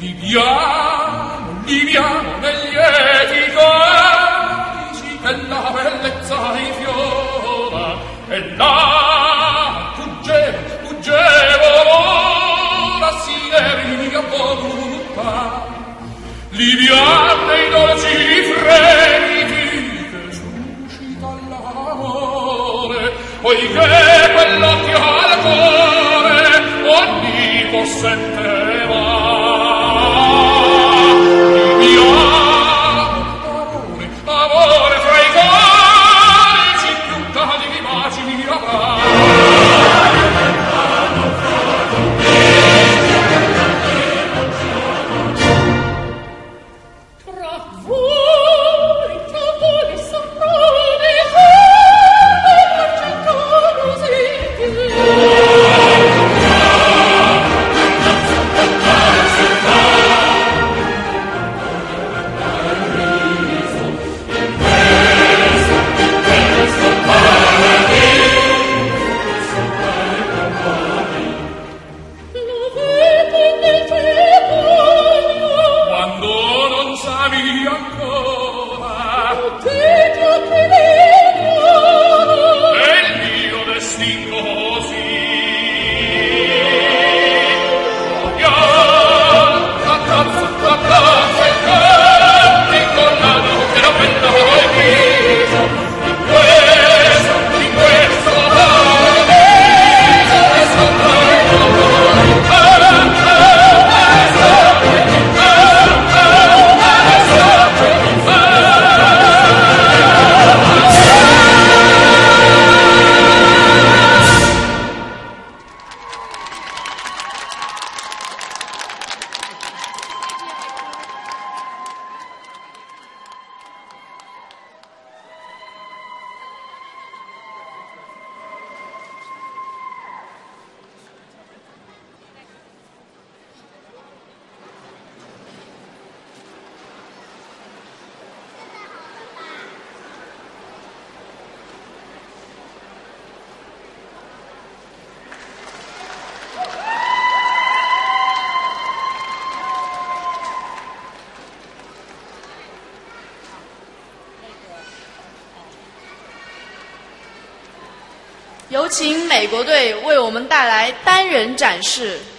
Viviamo negli lieti codici che la bellezza infiora e là fuggevo l'ora si è mia voluta liviam nei dolci fremiti che suscita l'amore poiché quell'occhio al cuore onnipotente va. Amore fra i conici più tali immagini avrà. Tra voi soproni come l'argentosi 有请美国队为我们带来单人展示。